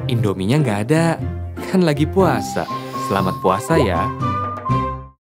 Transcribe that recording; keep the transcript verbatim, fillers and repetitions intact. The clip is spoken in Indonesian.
Indominya nggak ada. Kan lagi puasa. Selamat puasa ya.